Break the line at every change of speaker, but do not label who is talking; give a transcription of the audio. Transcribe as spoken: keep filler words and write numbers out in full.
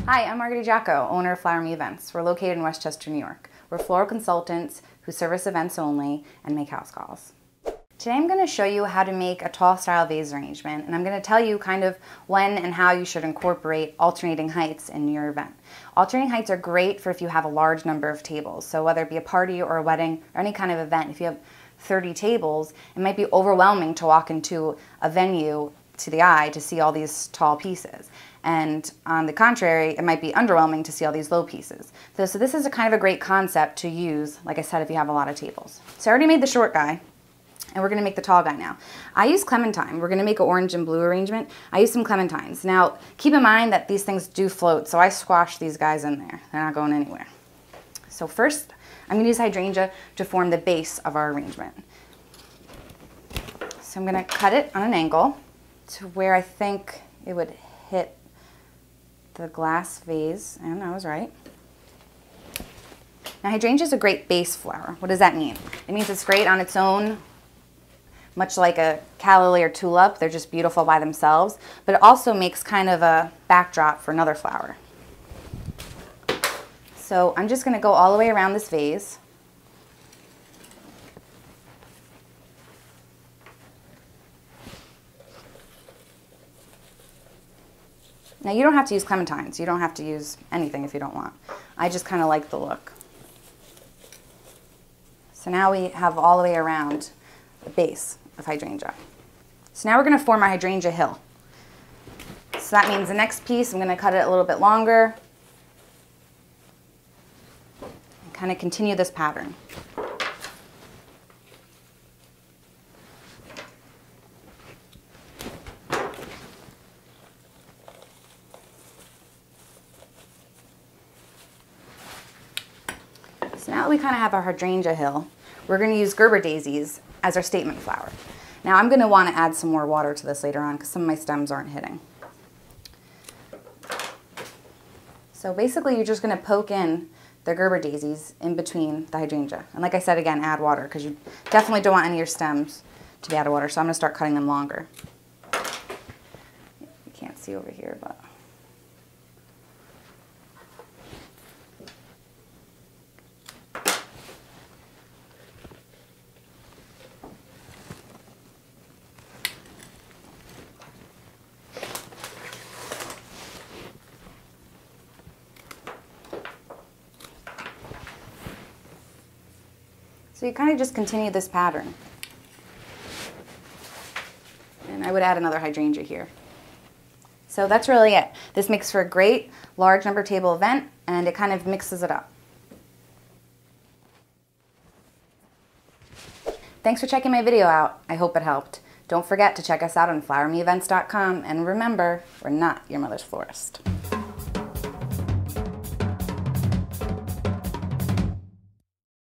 Hi, I'm Margaret Egiziaco, owner of Flower Me Events. We're located in Westchester, New York. We're floral consultants who service events only and make house calls. Today I'm going to show you how to make a tall style vase arrangement, and I'm going to tell you kind of when and how you should incorporate alternating heights in your event. Alternating heights are great for if you have a large number of tables. So whether it be a party or a wedding or any kind of event, if you have thirty tables, it might be overwhelming to walk into a venue to the eye to see all these tall pieces. And on the contrary, it might be underwhelming to see all these low pieces. So, so this is a kind of a great concept to use, like I said, if you have a lot of tables. So I already made the short guy, and we're going to make the tall guy now. I use clementine. We're going to make an orange and blue arrangement. I use some clementines. Now, keep in mind that these things do float, so I squash these guys in there. They're not going anywhere. So first, I'm going to use hydrangea to form the base of our arrangement. So I'm going to cut it on an angle to where I think it would hit the glass vase, and I was right. Now, hydrangea is a great base flower. What does that mean? It means it's great on its own, much like a calla or tulip. They're just beautiful by themselves, but it also makes kind of a backdrop for another flower. So I'm just going to go all the way around this vase. Now, you don't have to use clementines. You don't have to use anything if you don't want. I just kind of like the look. So now we have all the way around the base of hydrangea. So now we're going to form our hydrangea hill. So that means the next piece, I'm going to cut it a little bit longer and kind of continue this pattern. So now that we kind of have our hydrangea hill, we're going to use Gerber daisies as our statement flower. Now I'm going to want to add some more water to this later on because some of my stems aren't hitting. So basically you're just going to poke in the Gerber daisies in between the hydrangea. And like I said, again, add water because you definitely don't want any of your stems to be out of water. So I'm going to start cutting them longer. You can't see over here, but... So you kind of just continue this pattern. And I would add another hydrangea here. So that's really it. This makes for a great large number table event, and it kind of mixes it up. Thanks for checking my video out. I hope it helped. Don't forget to check us out on flower me events dot com, and remember, we're not your mother's florist.